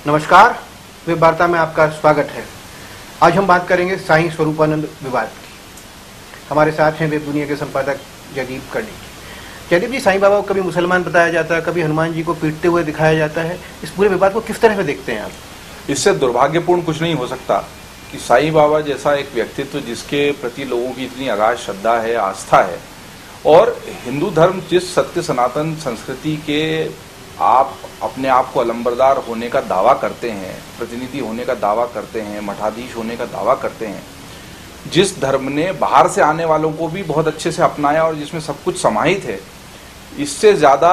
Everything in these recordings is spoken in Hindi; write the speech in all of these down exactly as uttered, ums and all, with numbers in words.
नमस्कार, वेब वार्ता में आपका स्वागत है। आज हम बात करेंगे साईं स्वरूपानंद विवाद की। हमारे साथ हैं वेब दुनिया के संपादक जयदीप कर्णिकी। जयदीप जी, साईं बाबा को कभी मुसलमान बताया जाता है, कभी हनुमान जी को पीटते हुए दिखाया जाता है। इस पूरे विवाद को किस तरह से देखते हैं आप? इससे दुर्भाग्यपूर्ण कुछ नहीं हो सकता कि साईं बाबा जैसा एक व्यक्तित्व जिसके प्रति लोगों की इतनी अगाध श्रद्धा है, आस्था है, और हिंदू धर्म जिस सत्य सनातन संस्कृति के आप अपने आप को अलंबरदार होने का दावा करते हैं, प्रतिनिधि होने का दावा करते हैं, मठाधीश होने का दावा करते हैं, जिस धर्म ने बाहर से आने वालों को भी बहुत अच्छे से अपनाया और जिसमें सब कुछ समाहित है, इससे ज्यादा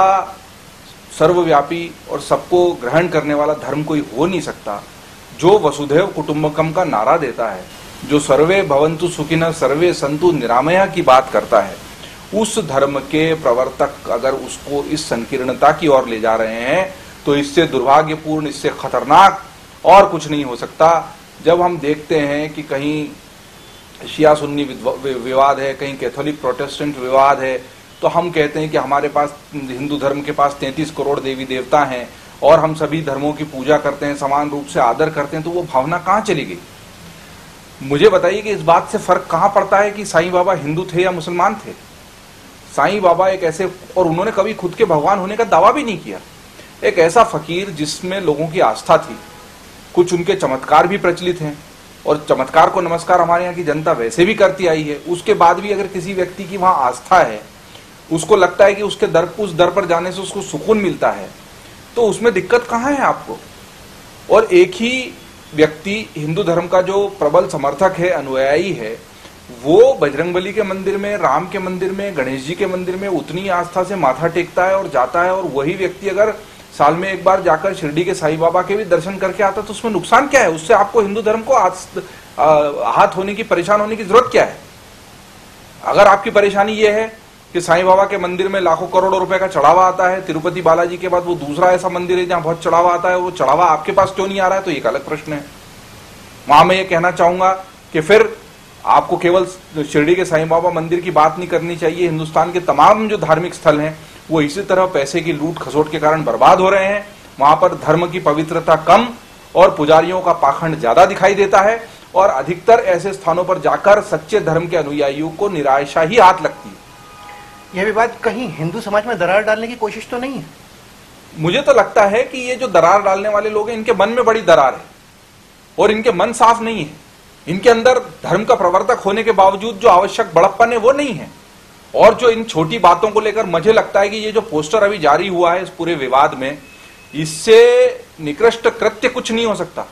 सर्वव्यापी और सबको ग्रहण करने वाला धर्म कोई हो नहीं सकता। जो वसुधैव कुटुंबकम का नारा देता है, जो सर्वे भवन्तु सुखिनः सर्वे सन्तु निरामया की बात करता है, उस धर्म के प्रवर्तक अगर उसको इस संकीर्णता की ओर ले जा रहे हैं तो इससे दुर्भाग्यपूर्ण, इससे खतरनाक और कुछ नहीं हो सकता। जब हम देखते हैं कि कहीं शिया सुन्नी विवाद है, कहीं कैथोलिक प्रोटेस्टेंट विवाद है, तो हम कहते हैं कि हमारे पास हिंदू धर्म के पास तैंतीस करोड़ देवी देवता हैं और हम सभी धर्मों की पूजा करते हैं, समान रूप से आदर करते हैं, तो वो भावना कहाँ चली गई? मुझे बताइए कि इस बात से फर्क कहाँ पड़ता है कि साईं बाबा हिंदू थे या मुसलमान थे? साईं बाबा एक ऐसे, और उन्होंने कभी खुद के भगवान होने का दावा भी नहीं किया, एक ऐसा फकीर जिसमें लोगों की आस्था थी। कुछ उनके चमत्कार भी प्रचलित हैं और चमत्कार को नमस्कार हमारे यहाँ की जनता वैसे भी करती आई है। उसके बाद भी अगर किसी व्यक्ति की वहां आस्था है, उसको लगता है कि उसके दर उस दर पर जाने से उसको सुकून मिलता है, तो उसमें दिक्कत कहाँ है आपको? और एक ही व्यक्ति हिंदू धर्म का जो प्रबल समर्थक है, अनुयायी है, वो बजरंगबली के मंदिर में, राम के मंदिर में, गणेश जी के मंदिर में उतनी आस्था से माथा टेकता है और जाता है, और वही व्यक्ति अगर साल में एक बार जाकर शिरडी के साईं बाबा के भी दर्शन करके आता तो उसमें नुकसान क्या है? उससे आपको हिंदू धर्म को आहत होने की, परेशान होने की जरूरत क्या है? अगर आपकी परेशानी ये है कि साईं बाबा के मंदिर में लाखों करोड़ों रुपए का चढ़ावा आता है, तिरुपति बालाजी के बाद वो दूसरा ऐसा मंदिर है जहां बहुत चढ़ावा आता है, वो चढ़ावा आपके पास क्यों नहीं आ रहा है, तो एक अलग प्रश्न है। वहां मैं ये कहना चाहूंगा कि फिर आपको केवल शिरडी के साईं बाबा मंदिर की बात नहीं करनी चाहिए। हिंदुस्तान के तमाम जो धार्मिक स्थल हैं वो इसी तरह पैसे की लूट खसोट के कारण बर्बाद हो रहे हैं। वहां पर धर्म की पवित्रता कम और पुजारियों का पाखंड ज्यादा दिखाई देता है, और अधिकतर ऐसे स्थानों पर जाकर सच्चे धर्म के अनुयायियों को निराशा ही हाथ लगती है। यह विवाद कहीं हिंदू समाज में दरार डालने की कोशिश तो नहीं है? मुझे तो लगता है कि ये जो दरार डालने वाले लोग हैं, इनके मन में बड़ी दरार है और इनके मन साफ नहीं है। इनके अंदर धर्म का प्रवर्तक होने के बावजूद जो आवश्यक बड़प्पन है वो नहीं है। और जो इन छोटी बातों को लेकर मुझे लगता है कि ये जो पोस्टर अभी जारी हुआ है इस पूरे विवाद में, इससे निकृष्ट कृत्य कुछ नहीं हो सकता।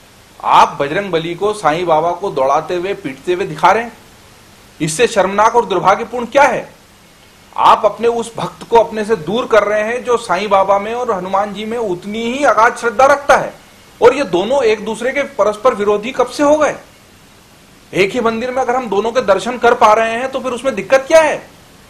आप बजरंगबली को, साईं बाबा को दौड़ाते हुए, पीटते हुए दिखा रहे हैं। इससे शर्मनाक और दुर्भाग्यपूर्ण क्या है? आप अपने उस भक्त को अपने से दूर कर रहे हैं जो साईं बाबा में और हनुमान जी में उतनी ही अगाध श्रद्धा रखता है, और ये दोनों एक दूसरे के परस्पर विरोधी कब से हो गए? एक ही मंदिर में अगर हम दोनों के दर्शन कर पा रहे हैं तो फिर उसमें दिक्कत क्या है?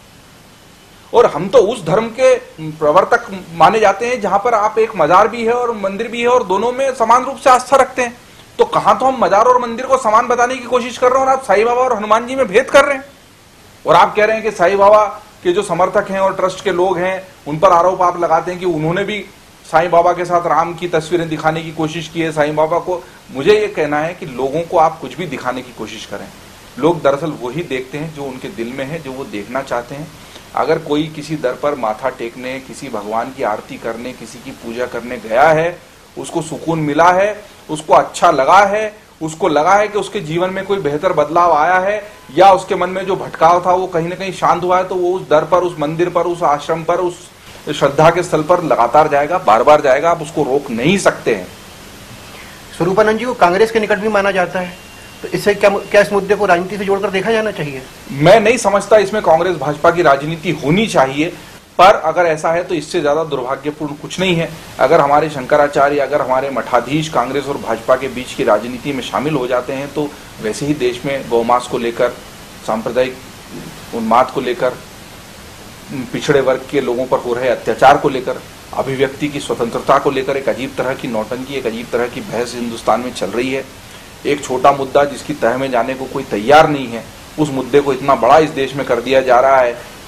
और हम तो उस धर्म के प्रवर्तक माने जाते हैं जहां पर आप एक मजार भी है और मंदिर भी है और दोनों में समान रूप से आस्था रखते हैं। तो कहां तो हम मजार और मंदिर को समान बताने की कोशिश कर रहे हैं और आप साईं बाबा और हनुमान जी में भेद कर रहे हैं। और आप कह रहे हैं कि साईं बाबा के जो समर्थक हैं और ट्रस्ट के लोग हैं उन पर आरोप आप लगाते हैं कि उन्होंने भी साईं बाबा के साथ राम की तस्वीरें दिखाने की कोशिश की है साईं बाबा को। मुझे ये कहना है कि लोगों को आप कुछ भी दिखाने की कोशिश करें, लोग दरअसल वही देखते हैं जो उनके दिल में है, जो वो देखना चाहते हैं। अगर कोई किसी दर पर माथा टेकने, किसी भगवान की आरती करने, किसी की पूजा करने गया है, उसको सुकून मिला है, उसको अच्छा लगा है, उसको लगा है कि उसके जीवन में कोई बेहतर बदलाव आया है, या उसके मन में जो भटकाव था वो कहीं ना कहीं शांत हुआ है, तो वो उस दर पर, उस मंदिर पर, उस आश्रम पर, उस श्रद्धा के स्थल पर लगातार जाएगा, बार बार जाएगा। आप उसको रोक नहीं सकते हैं। स्वरूपानंद जी को कांग्रेस के निकट भी माना जाता है, तो इससे क्या क्या इस मुद्दे को राजनीति से जोड़कर देखा जाना चाहिए? मैं नहीं समझता इसमें कांग्रेस भाजपा की राजनीति होनी चाहिए, पर अगर ऐसा है तो इससे ज्यादा दुर्भाग्यपूर्ण कुछ नहीं है। अगर हमारे शंकराचार्य, अगर हमारे मठाधीश कांग्रेस और भाजपा के बीच की राजनीति में शामिल हो जाते हैं तो वैसे ही देश में गौमांस को लेकर, सांप्रदायिक उन्माद को लेकर, पिछड़े वर्ग के लोगों पर हो रहे अत्याचार को लेकर, अभिव्यक्ति की स्वतंत्रता को लेकर एक अजीब तरह की नौटंकी, एक अजीब तरह की बहस हिंदुस्तान में चल रही है। एक छोटा मुद्दा जिसकी तह में जाने को कोई तैयार नहीं है, उस मुद्दे को इतना बड़ा इस देश में कर दिया जा रहा है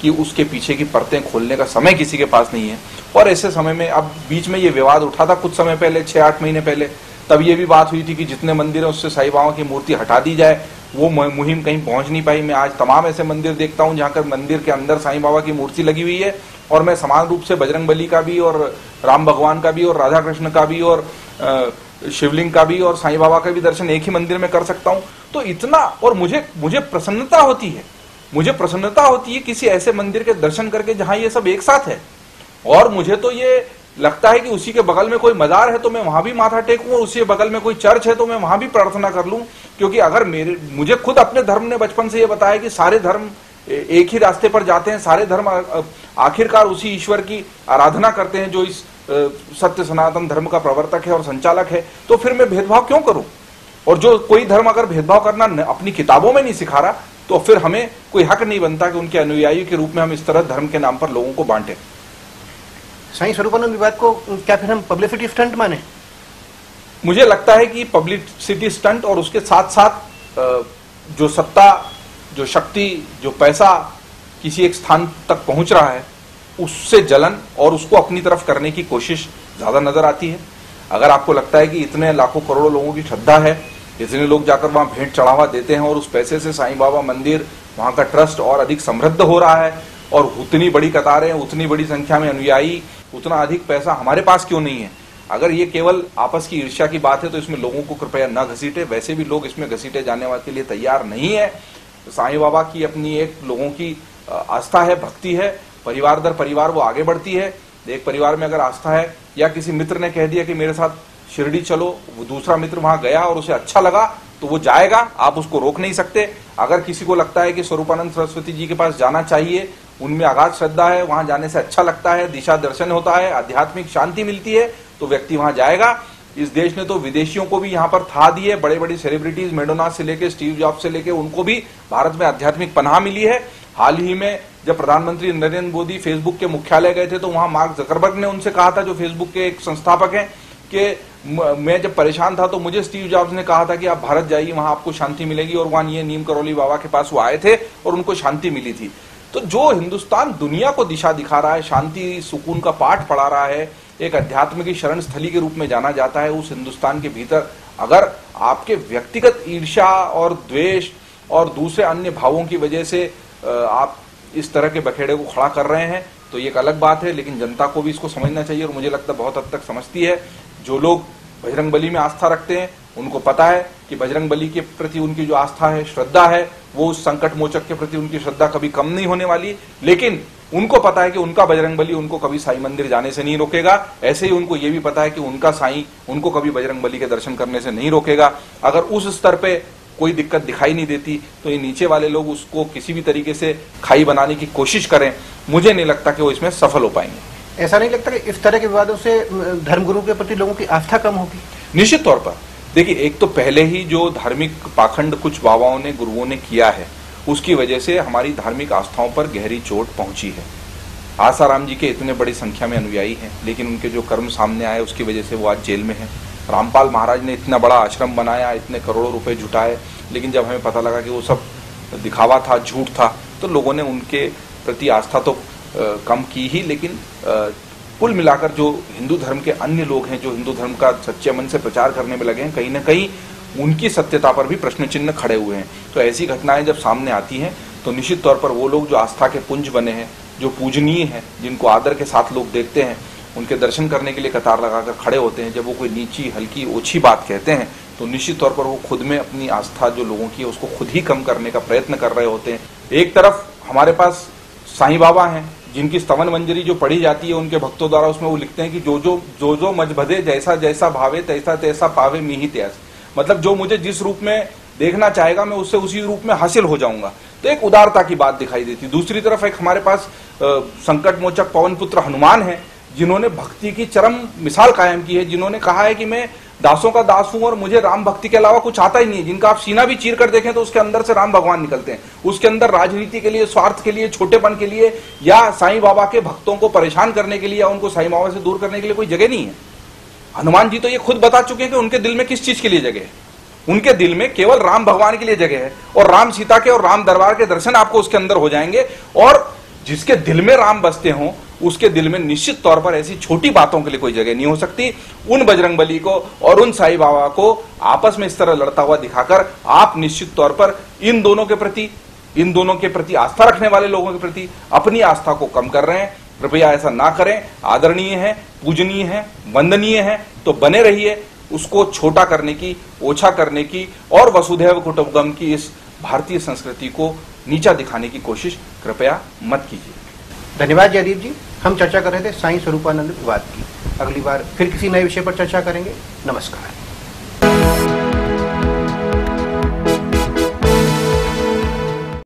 कि उसके पीछे की परतें खोलने का समय किसी के पास नहीं है। और ऐसे समय में अब बीच में ये विवाद उठा था कुछ समय पहले, छह आठ महीने पहले, तब ये भी बात हुई थी कि जितने मंदिर हैं उससे साईं बाबा की मूर्ति हटा दी जाए। वो मुहिम कहीं पहुंच नहीं पाई। मैं आज तमाम ऐसे मंदिर देखता हूं जहां पर मंदिर के अंदर साईं बाबा की मूर्ति लगी हुई है, और मैं समान रूप से बजरंगबली का भी और राम भगवान का भी और राधा कृष्ण का भी और शिवलिंग का भी और साईं बाबा का भी दर्शन एक ही मंदिर में कर सकता हूं। तो इतना, और मुझे मुझे प्रसन्नता होती है, मुझे प्रसन्नता होती है किसी ऐसे मंदिर के दर्शन करके जहां ये सब एक साथ है। और मुझे तो ये लगता है कि उसी के बगल में कोई मजार है तो मैं वहां भी माथा टेकूं, और उसी के बगल में कोई चर्च है तो मैं वहां भी प्रार्थना कर लूं। क्योंकि अगर मेरे मुझे खुद अपने धर्म ने बचपन से ये बताया कि सारे धर्म एक ही रास्ते पर जाते हैं, सारे धर्म आखिरकार उसी ईश्वर की आराधना करते हैं जो इस सत्य सनातन धर्म का प्रवर्तक है और संचालक है। तो फिर मैं भेदभाव क्यों करूं? और जो कोई धर्म अगर भेदभाव करना अपनी किताबों में नहीं सिखा रहा, तो फिर हमें कोई हक नहीं बनता कि उनके अनुयायी के रूप में हम इस तरह धर्म के नाम पर लोगों को बांटे। साईं स्वरूपानंद विवाद को क्या फिर हम पब्लिसिटी स्टंट माने? मुझे लगता है कि पब्लिसिटी स्टंट और उसके साथ साथ जो सत्ता, जो शक्ति, जो पैसा किसी एक स्थान तक पहुंच रहा है, उससे जलन और उसको अपनी तरफ करने की कोशिश ज्यादा नजर आती है। अगर आपको लगता है कि इतने लाखों करोड़ों लोगों की श्रद्धा है, इतने लोग जाकर वहां भेंट चढ़ावा देते हैं और उस पैसे से साईं बाबा मंदिर, वहां का ट्रस्ट और अधिक समृद्ध हो रहा है, और उतनी बड़ी कतारें, उतनी बड़ी संख्या में अनुयायी, उतना अधिक पैसा हमारे पास क्यों नहीं है? अगर ये केवल आपस की ईर्ष्या की बात है तो इसमें लोगों को कृपया न घसीटे। वैसे भी लोग इसमें घसीटे जाने के लिए तैयार नहीं है। साईं बाबा की अपनी एक लोगों की आस्था है, भक्ति है, परिवार दर परिवार वो आगे बढ़ती है। एक परिवार में अगर आस्था है, या किसी मित्र ने कह दिया कि मेरे साथ शिरडी चलो, वो दूसरा मित्र वहां गया और उसे अच्छा लगा तो वो जाएगा, आप उसको रोक नहीं सकते। अगर किसी को लगता है कि स्वरूपानंद सरस्वती जी के पास जाना चाहिए, उनमें अगाध श्रद्धा है, वहां जाने से अच्छा लगता है, दिशा दर्शन होता है, आध्यात्मिक शांति मिलती है, तो व्यक्ति वहां जाएगा। इस देश ने तो विदेशियों को भी यहाँ पर था दिए, बड़े बड़े सेलिब्रिटीज, मैडोना से लेके स्टीव जॉब्स से लेके, उनको भी भारत में आध्यात्मिक पनाह मिली है। हाल ही में जब प्रधानमंत्री नरेंद्र मोदी फेसबुक के मुख्यालय गए थे तो वहां मार्क जकरबर्ग ने उनसे कहा था, जो फेसबुक के एक संस्थापक हैं, कि मैं जब परेशान था तो मुझे स्टीव जॉब्स ने कहा था कि आप भारत जाइए, वहां आपको शांति मिलेगी। और वहां ये नीम करौली बाबा के पास वो आए थे और उनको शांति मिली थी। तो जो हिंदुस्तान दुनिया को दिशा दिखा रहा है, शांति सुकून का पाठ पढ़ा रहा है, एक अध्यात्म की शरण स्थली के रूप में जाना जाता है, उस हिंदुस्तान के भीतर अगर आपके व्यक्तिगत ईर्ष्या और द्वेष और दूसरे अन्य भावों की वजह से आप इस तरह के बखेड़े को खड़ा कर रहे हैं तो ये एक अलग बात है। लेकिन जनता को भी इसको समझना चाहिए, और मुझे लगता है बहुत हद तक समझती है। जो लोग बजरंगबली में आस्था रखते हैं उनको पता है कि बजरंगबली के प्रति उनकी जो आस्था है, श्रद्धा है, वो उस संकट मोचक के प्रति उनकी श्रद्धा कभी कम नहीं होने वाली। लेकिन उनको पता है कि उनका बजरंगबली उनको कभी साईं मंदिर जाने से नहीं रोकेगा। ऐसे ही उनको ये भी पता है कि उनका साईं उनको कभी बजरंगबली के दर्शन करने से नहीं रोकेगा। अगर उस स्तर पे कोई दिक्कत दिखाई नहीं देती तो ये नीचे वाले लोग उसको किसी भी तरीके से खाई बनाने की कोशिश करें, मुझे नहीं लगता कि वो इसमें सफल हो पाएंगे। ऐसा नहीं लगता कि इस तरह के विवादों से धर्मगुरु के प्रति लोगों की आस्था कम होगी? निश्चित तौर पर। देखिए, एक तो पहले ही जो धार्मिक पाखंड कुछ बाबाओं ने, गुरुओं ने किया है, उसकी वजह से हमारी धार्मिक आस्थाओं पर गहरी चोट पहुंची है। आसाराम जी के इतने बड़ी संख्या में अनुयायी हैं, लेकिन उनके जो कर्म सामने आए उसकी वजह से वो आज जेल में है। रामपाल महाराज ने इतना बड़ा आश्रम बनाया, इतने करोड़ों रुपए जुटाए, लेकिन जब हमें पता लगा कि वो सब दिखावा था, झूठ था, तो लोगों ने उनके प्रति आस्था तो आ, कम की ही। लेकिन आ, कुल मिलाकर जो हिंदू धर्म के अन्य लोग हैं, जो हिंदू धर्म का सच्चे मन से प्रचार करने में लगे हैं, कहीं ना कहीं उनकी सत्यता पर भी प्रश्न चिन्ह खड़े हुए हैं। तो ऐसी घटनाएं जब सामने आती हैं तो निश्चित तौर पर वो लोग जो आस्था के पुंज बने हैं, जो पूजनीय हैं, जिनको आदर के साथ लोग देखते हैं, उनके दर्शन करने के लिए कतार लगाकर खड़े होते हैं, जब वो कोई नीची, हल्की, ओछी बात कहते हैं तो निश्चित तौर पर वो खुद में अपनी आस्था जो लोगों की है उसको खुद ही कम करने का प्रयत्न कर रहे होते हैं। एक तरफ हमारे पास साईं बाबा हैं जिनकी स्तवन मंजरी जो पढ़ी जाती है उनके भक्तों द्वारा, उसमें वो लिखते हैं कि जो जो जो जो मजभदे, जैसा जैसा भावे तैसा तैसा पावे मीही त्यास। मतलब जो मुझे जिस रूप में देखना चाहेगा मैं उससे उसी रूप में हासिल हो जाऊंगा। तो एक उदारता की बात दिखाई देती। दूसरी तरफ एक हमारे पास संकट मोचक पवन पुत्र हनुमान है, जिन्होंने भक्ति की चरम मिसाल कायम की है, जिन्होंने कहा है कि मैं दासों का दास हूं और मुझे राम भक्ति के अलावा कुछ आता ही नहीं है। जिनका आप सीना भी चीर कर देखें तो उसके अंदर से राम भगवान निकलते हैं। उसके अंदर राजनीति के लिए, स्वार्थ के लिए, छोटेपन के लिए या साईं बाबा के भक्तों को परेशान करने के लिए या उनको साईं बाबा से दूर करने के लिए कोई जगह नहीं है। हनुमान जी तो ये खुद बता चुके हैं कि उनके दिल में किस चीज के लिए जगह है। उनके दिल में केवल राम भगवान के लिए जगह है, और राम सीता के और राम दरबार के दर्शन आपको उसके अंदर हो जाएंगे। और जिसके दिल में राम बसते हों उसके दिल में निश्चित तौर पर ऐसी छोटी बातों के लिए कोई जगह नहीं हो सकती। उन बजरंगबली को और उन साईं बाबा को आपस में इस तरह लड़ता हुआ दिखाकर आप निश्चित तौर पर इन दोनों के प्रति इन दोनों के प्रति आस्था रखने वाले लोगों के प्रति अपनी आस्था को कम कर रहे हैं। कृपया ऐसा ना करें। आदरणीय है, पूजनीय है, वंदनीय है तो बने रहिए। उसको छोटा करने की, ओछा करने की और वसुधैव कुटुंबकम की इस भारतीय संस्कृति को नीचा दिखाने की कोशिश कृपया मत कीजिए। धन्यवाद जयदीप जी। हम चर्चा कर रहे थे साईं स्वरूपानंद विवाद की। अगली बार फिर किसी नए विषय पर चर्चा करेंगे। नमस्कार।